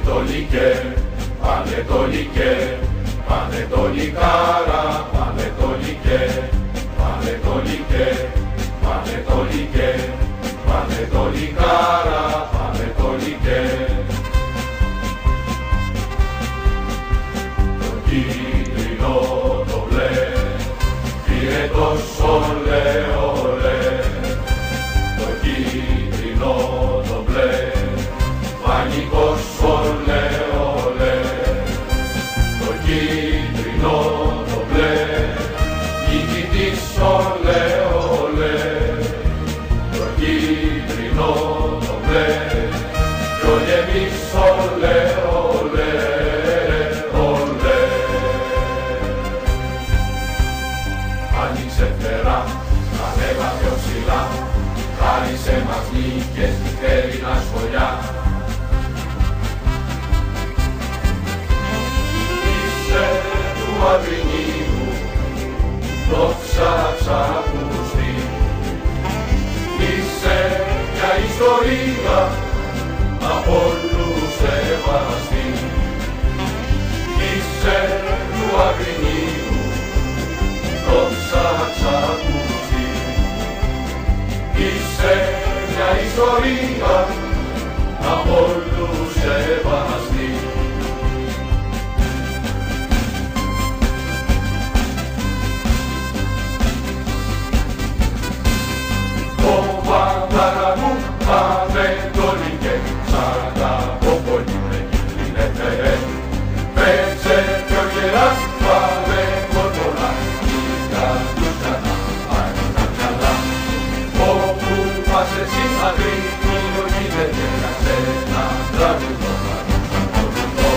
Πανετολικέ, πανετολικέ, πανετολικάρα, πανετολικέ, πανετολικέ, πανετολικέ, πανετολικάρα, πανετολικέ. Το κίτρινο το μπλε πήρε το σολέ ολέ, το κίτρινο το μπλε φανικό σολέ ολέ, το κίτρινο το μπλε νικητής ολέ ολέ, το κίτρινο το μπλε κι όλοι εμείς ολέ ολέ ολέ. Άνοιξε φτερά, ανέβα πιο ψηλά, χάρισε μας νίκες τη θέρηνα σχολιά. Είσαι του Αγρινίου, δόξα ξακουστεί, είσαι μια ιστορία από όλους σεβαστή. Είσαι του Αγρινίου, δόξα ξακουστεί, είσαι μια ιστορία από όλους σεβαστή. Πανετολικέ, σαν τα ποπολιούνε κυτρινέ, πέτσε πιο γερά, πάμε κοντολά, λίγα τους ξανά, πάνω τα μυαλά. Όπου πας εσύ Αγρίνιο γίνεται για σένα τραγουδό, τραγουδό.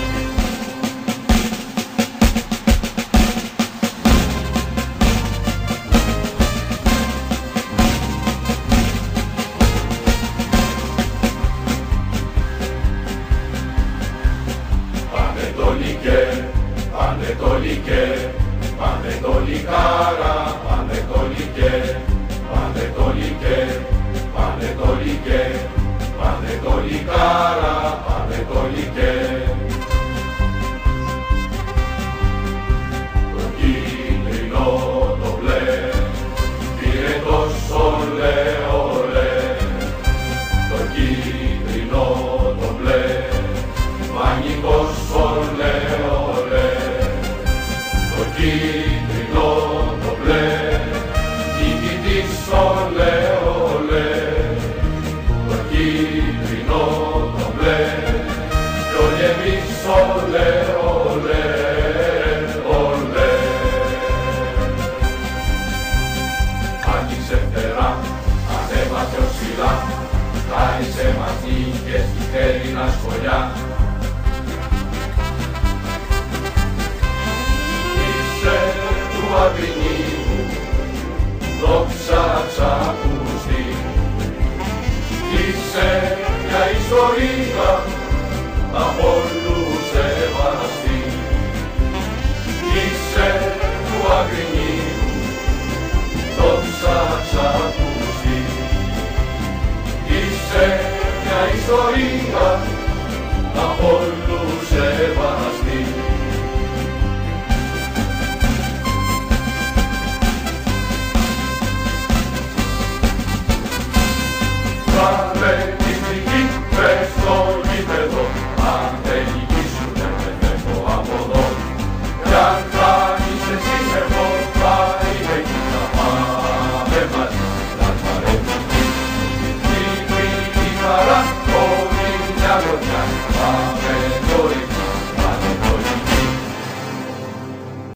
Πανετολικέ, πανετολικέ, πανετολικάρα, πανετολικέ, πανετολικέ, πανετολικέ, πανετολικάρα, πανετολικέ. Το κίτρινο το μπλε πήρε το σολέ ολέ, το κίτρινο το μπλε φανικό σολέ ολέ, το κίτρινο το μπλε νικητής ολέ ολέ, το κίτρινο το μπλε κι όλοι εμείς ολέ ολέ ολέ. Άνοιξε φτερά, ανέβα πιο ψηλά, χάρισε μας νίκες τη θέρηνα σχολιά. Του Αγρινίου, δόξα ξακουστεί, είσαι μια ιστορία από όλους σεβαστή. Είσαι του Αγρινίου, δόξα ξακουστεί, είσαι μια ιστορία από όλους σεβαστή. Πάρε την νίκη, πες στο γήπεδο, αν δεν νικήσουνε δεν φεύγω από εδώ. Κι αν χάνεις εσύ εγώ, θα είμαι εκεί να πάμε μαζί, να παρέμβει. Νίκη, η χαρά, όλη μια γωνιά,